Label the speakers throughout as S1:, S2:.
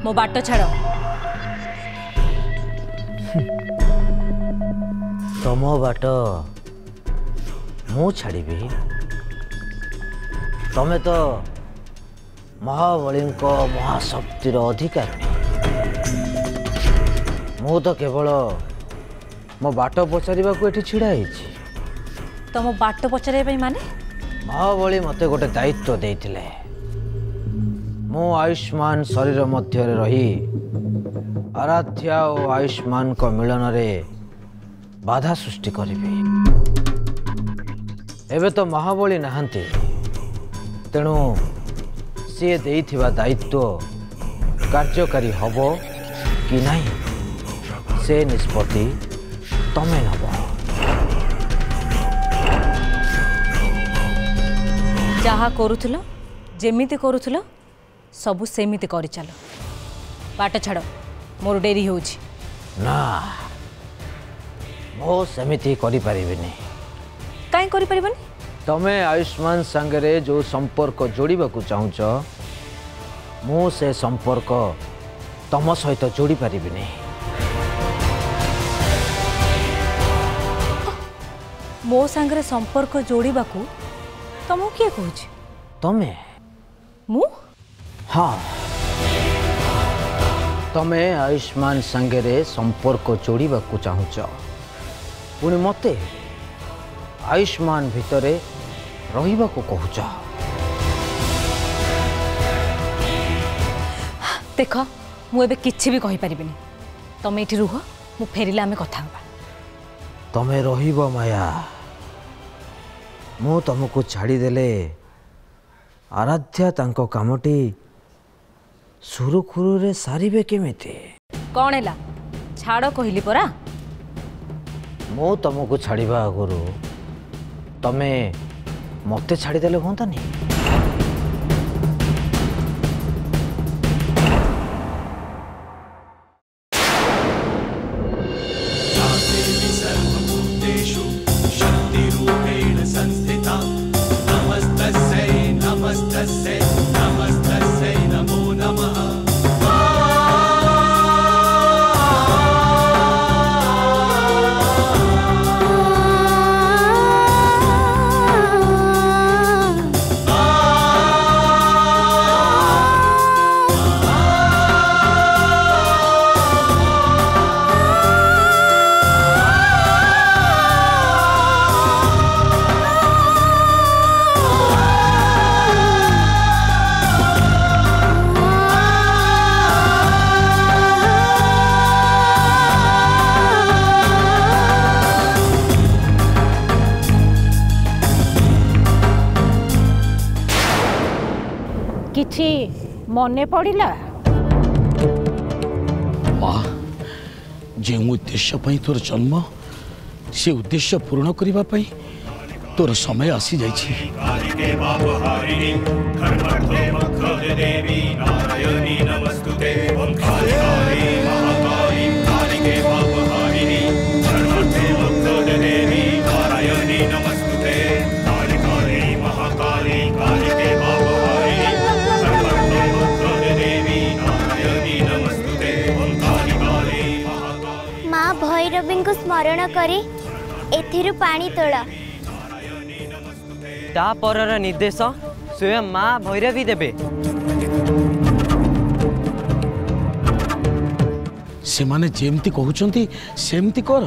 S1: मो बाट छाड़।
S2: तम बाट मु छाड़ी तमें तो महाबली महाशक्तिर अधिकारी मु तो केवल मो बाट पचार ये छिड़ा
S1: तुम बाट पचारे माने
S2: महाबली मते गोटे दायित्व देइतिले मु आयुष्मान शरीर मध्य रही आराध्या और आयुष्मान को मिलन रे बाधा सृष्टि करी। एबे तो महाबली नहांती तेणु सी देइथिबा दायित्व कार्यकारी हबो कि नहीं से निष्पत्ति तमें नब।
S1: जहा करूथुलो जेमिति करूथुलो सबु सेमिति करि चलो। बाट छाड़ मोर डेरी होउछि
S2: ना मो सेमिति करि परिबिनी।
S1: काई करि परिबनी?
S2: तमे आयुष्मान संगरे जो संपर्क जोड़िबा को चाहुच मु से संपर्क तम सहित जोड़ी परिबिनी।
S1: मो संगरे संपर्क जोड़िबा को तुम किए कहूँ?
S2: तमे
S1: मु?
S2: हाँ तमे आयुष्मान संगरे संपर्क जोड़िबा को चाहुच पुणी मते आयुष्मान भितरे रहिबा को कहूच।
S1: देख मु एबे किछि भी कहि परिबिनी। तमे एठी रुह मु फेरिला आमे कथा होबा।
S2: तमे रहिबो माया मु तुमको छाड़ी देले आराध्या तांको कामटी सुरुखुरु रे सारिबे केमिति?
S1: कौन हैला छाड़ कहली परा।
S2: मु तुमको छाड़िबा आगुरु तमे मते छाड़ी देले होंतानी?
S1: किछि मने पड़िला?
S3: माँ जे उद्देश्य पई तोर जन्म से उद्देश्य पूर्ण करिबा पई तोर समय आसी जाइछि।
S4: भैरवी को स्मरण करी एथिरु पानी तोला।
S5: ता परर निर्देश स्वयं माँ भैरवी देबे।
S3: से माने जेमती कहउचंती सेमती कर।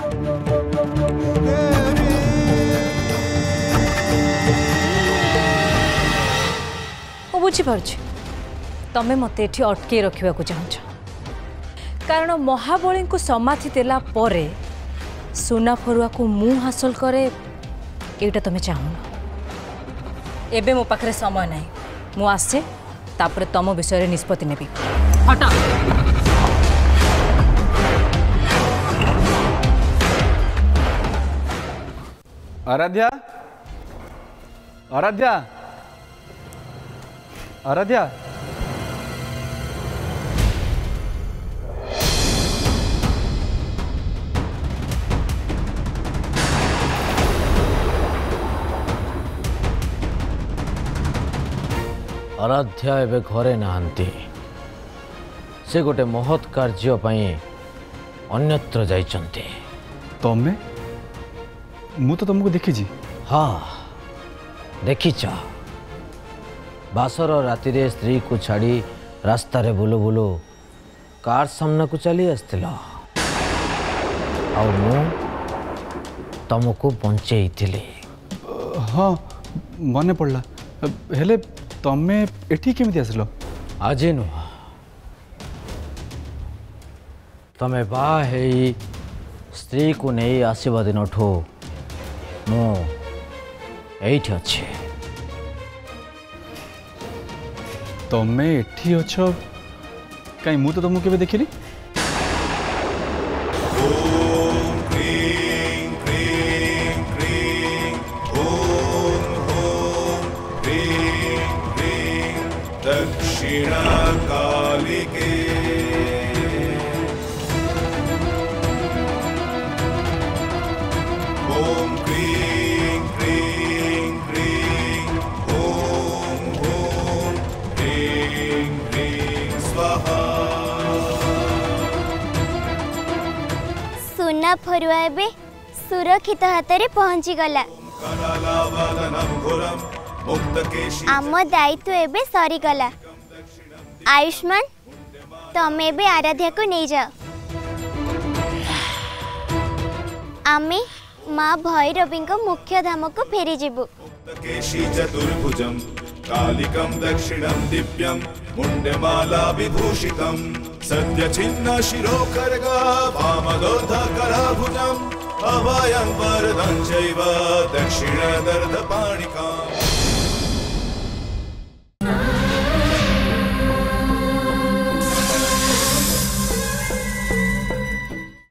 S1: ओ बुझी पारछि तमे मते एठी अटके रखिबा को चाहछ कारण महाबली को समाधि देला परे सुना फरुआ को मुँह हासिल करे एटा तमे चाहून। एबे मो पाखरे समय नहीं मु आसे तापरे तम विषय रे निष्पत्ति नेबी। हटा
S6: आराध्या आराध्या आराध्या
S2: आराध्या एबे घरे नहांती से गोटे महत् कार्य पई अन्यत्र जाइचंते।
S6: तमे मु तो तुमको देखी।
S2: हाँ देखिच बासर राति रे स्त्री को छाड़ी रास्ता रे बुलु बुलु कार सामना को चली आसथिल आउ मु तुमको बंचेइथिली।
S6: हाँ मन पड़ला हेले तमे एठी केमिति आसलो?
S2: आज नुह तमे बा हेई स्त्री को नहीं आसवा दिन ठू मु एठी अच्छे।
S6: तमे एठी अछ कहीं मु तो तुमको केबे देखिनी।
S7: दक्षिणा कालिके ओम क्रीं क्रीं क्रीं ओम ओम क्रीं क्रीं स्वाहा।
S4: सुना फरुआ एबे सुरक्षित हाथ रे पहुंची गला। आम दायित्व एबे सरी गला। आयुष्मान तमे एबे आराध्या को नहीं जाओ। आमे माँ भैरवी को मुख्य धाम को फेरी जीवु।
S7: चतुर्भुजं कालिकं दक्षिणं दिव्यं मुंडमाला विभूषितं सद्य छिन्न शिरो खड्गा वामदोर्धकराभुजम् अभयं वरदं चैव दक्षिणदर्धपाणिकाम्।